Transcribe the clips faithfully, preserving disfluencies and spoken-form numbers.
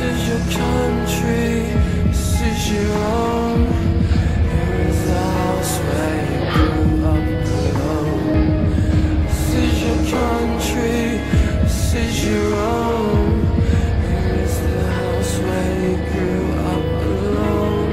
is your country, this is your own. Here is the house where you grew up alone. This is your country, this is your own. Here is the house where you grew up alone.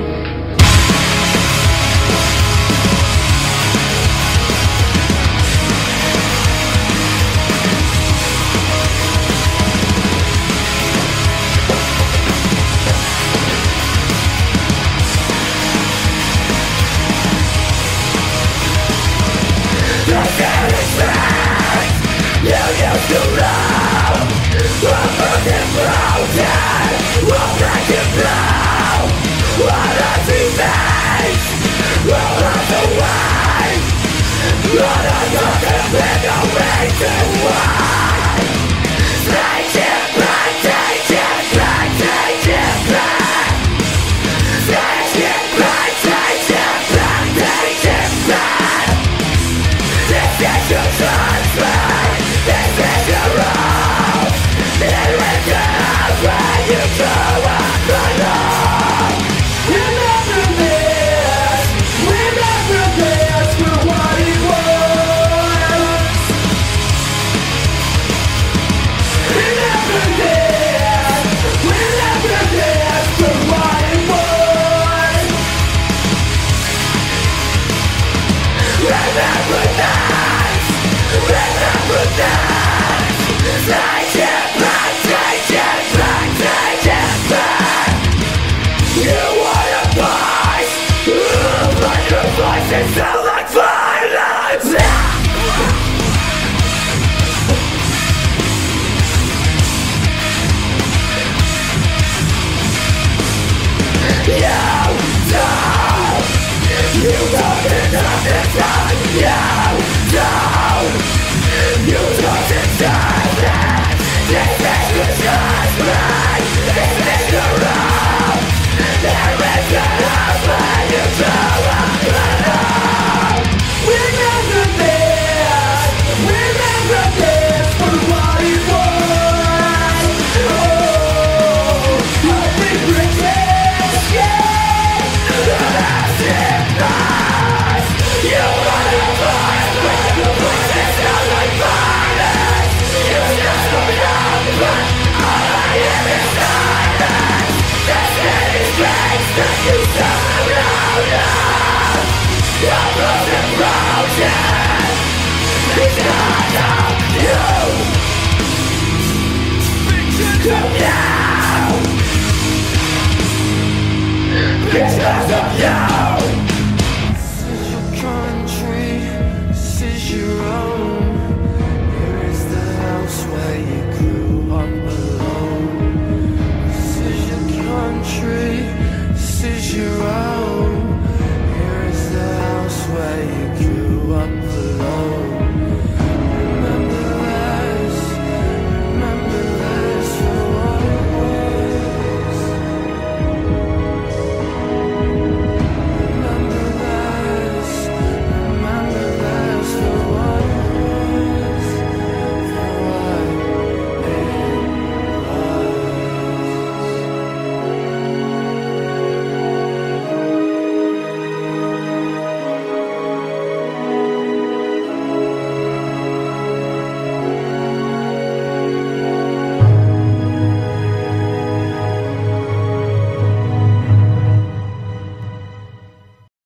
You used to love, I'm broken, broken, I'm breaking down. What does he face? All of the way. What are you giving away to why? Take it back, take it back, take it back. Take it back, take it back, take it back. This is your transfer. This is your own. Here is the house where you grew up alone. Remember this, remember this for what it was. Remember this, remember this for what it was. Remember that, remember that. Take it back, take it back, take it back. You want a voice, but your voices sound like violence. You don't, you don't understand. You don't, you don't understand that. This is your judgment, this is your wrong. There is a house where you grew up alone. Remember this, remember this for what it was. Oh, nothing pretends, yeah. That's it, nice. You want a voice, but your voice is not like violence. You just don't know, but all I hear is silence. This city breaks that you sound louder. You're broken, broken. It's not of you. Come now. It's not of you.